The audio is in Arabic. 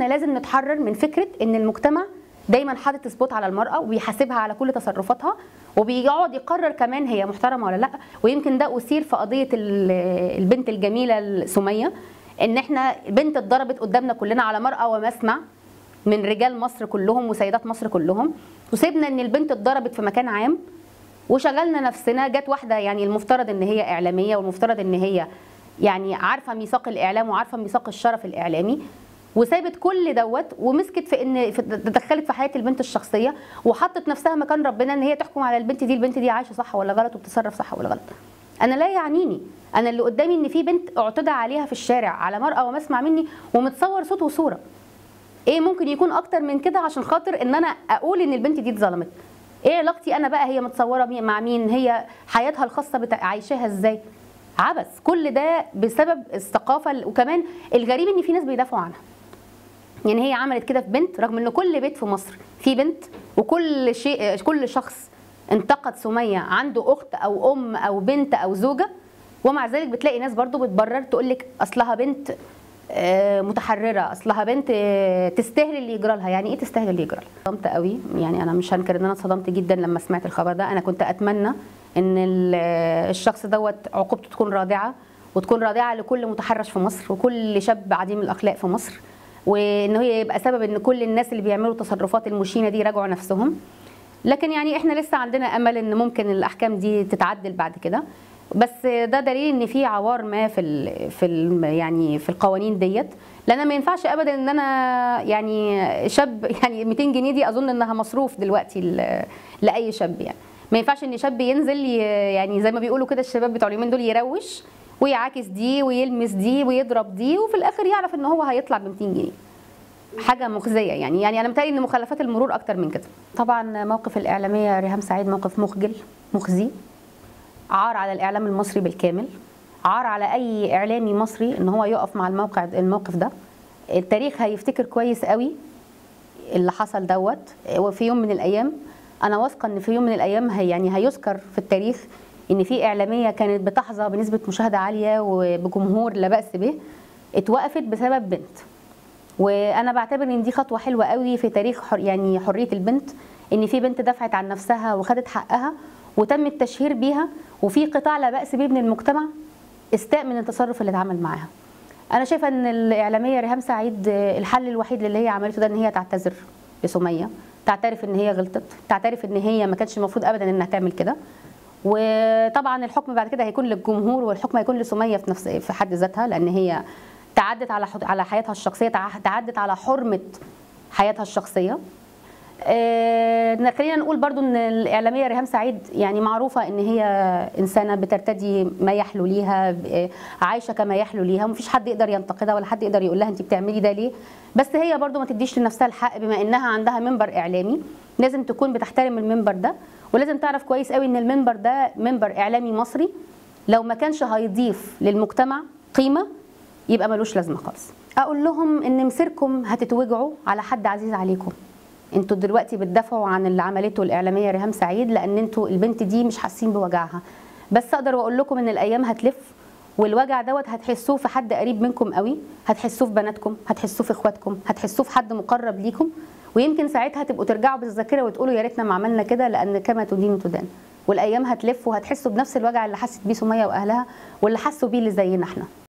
احنا لازم نتحرر من فكره ان المجتمع دايما حاطط سبوت على المراه وبيحاسبها على كل تصرفاتها، وبيقعد يقرر كمان هي محترمه ولا لا. ويمكن ده اثير في قضيه البنت الجميله سميه، ان احنا بنت اتضربت قدامنا كلنا على مرأى ومسمع من رجال مصر كلهم وسيدات مصر كلهم، وسيبنا ان البنت اتضربت في مكان عام وشغلنا نفسنا. جت واحده يعني المفترض ان هي اعلاميه، والمفترض ان هي يعني عارفه ميثاق الاعلام وعارفه ميثاق الشرف الاعلامي، وسابت كل دوت ومسكت في ان تدخلت في حياه البنت الشخصيه، وحطت نفسها مكان ربنا ان هي تحكم على البنت دي عايشه صح ولا غلط وبتتصرف صح ولا غلط. انا لا يعنيني، انا اللي قدامي ان في بنت اعتدى عليها في الشارع على مرأى ومسمع مني ومتصور صوت وصوره. ايه ممكن يكون اكتر من كده عشان خاطر ان انا اقول ان البنت دي اتظلمت؟ ايه علاقتي انا بقى هي متصوره مع مين، هي حياتها الخاصه عايشاها ازاي؟ عبث. كل ده بسبب الثقافه. وكمان الغريب ان في ناس بيدافعوا عنها. يعني هي عملت كده في بنت، رغم ان كل بيت في مصر في بنت، وكل شيء كل شخص انتقد سميه عنده اخت او ام او بنت او زوجه، ومع ذلك بتلاقي ناس برضو بتبرر تقول لك اصلها بنت متحرره، اصلها بنت تستاهل اللي يجرى لها. يعني ايه تستاهل اللي يجرى لها؟ صدمت قوي، يعني انا مش هنكر ان انا صدمت جدا لما سمعت الخبر ده. انا كنت اتمنى ان الشخص دوت عقوبته تكون رادعه، وتكون رادعه لكل متحرش في مصر وكل شاب عديم الاخلاق في مصر، وان هي يبقى سبب ان كل الناس اللي بيعملوا تصرفات المشينه دي راجعوا نفسهم. لكن يعني احنا لسه عندنا امل ان ممكن الاحكام دي تتعدل بعد كده، بس ده دليل ان في عوار ما يعني في القوانين ديت. لان ما ينفعش ابدا ان انا يعني شاب، يعني 200 جنيه دي اظن انها مصروف دلوقتي لاي شاب. يعني ما ينفعش ان شاب ينزل يعني زي ما بيقولوا كده الشباب بتوع اليومين دول يروش ويعاكس دي ويلمس دي ويضرب دي، وفي الاخر يعرف ان هو هيطلع ب 200 جنيه. حاجه مخزيه. يعني انا متهيألي ان مخالفات المرور اكتر من كده. طبعا موقف الاعلاميه ريهام سعيد موقف مخجل مخزي، عار على الاعلام المصري بالكامل، عار على اي اعلامي مصري ان هو يقف مع الموقف ده. التاريخ هيفتكر كويس قوي اللي حصل دوت، وفي يوم من الايام انا واثقه ان في يوم من الايام يعني هيذكر في التاريخ ان في اعلاميه كانت بتحظى بنسبه مشاهده عاليه وبجمهور لا باس به اتوقفت بسبب بنت. وانا بعتبر ان دي خطوه حلوه قوي في تاريخ يعني حريه البنت، ان في بنت دفعت عن نفسها وخدت حقها وتم التشهير بيها، وفي قطاع لا باس به من المجتمع استاء من التصرف اللي اتعمل معاها. انا شايفه ان الاعلاميه ريهام سعيد الحل الوحيد اللي هي عملته ده ان هي تعتذر لسميه، تعترف ان هي غلطت، تعترف ان هي ما كانش المفروض ابدا انها تعمل كده. وطبعا الحكم بعد كده هيكون للجمهور، والحكم هيكون لسميه في حد ذاتها، لان هي تعدت على حياتها الشخصيه، تعدت على حرمه حياتها الشخصيه. خلينا نقول برضو ان الاعلاميه ريهام سعيد يعني معروفه ان هي انسانه بترتدي ما يحلو ليها، عايشه كما يحلو ليها، ومفيش حد يقدر ينتقدها ولا حد يقدر يقول لها انت بتعملي ده ليه. بس هي برضو ما تديش لنفسها الحق، بما انها عندها منبر اعلامي لازم تكون بتحترم المنبر ده، ولازم تعرف كويس قوي ان المنبر ده منبر اعلامي مصري، لو ما كانش هيضيف للمجتمع قيمه يبقى ملوش لازمه خالص. اقول لهم ان مسيركم هتتوجعوا على حد عزيز عليكم. انتوا دلوقتي بتدافعوا عن اللي عملته الاعلاميه ريهام سعيد لان انتوا البنت دي مش حاسين بوجعها، بس اقدر اقول لكم ان الايام هتلف، والوجع دوت هتحسوه في حد قريب منكم قوي، هتحسوه في بناتكم، هتحسوه في اخواتكم، هتحسوه في حد مقرب ليكم، ويمكن ساعتها تبقوا ترجعوا بالذاكره وتقولوا يا ريتنا ما عملنا كده، لان كما تدين تدان. والايام هتلف وهتحسوا بنفس الوجع اللي حست بيه سميه واهلها واللي حسوا بيه اللي زينا احنا.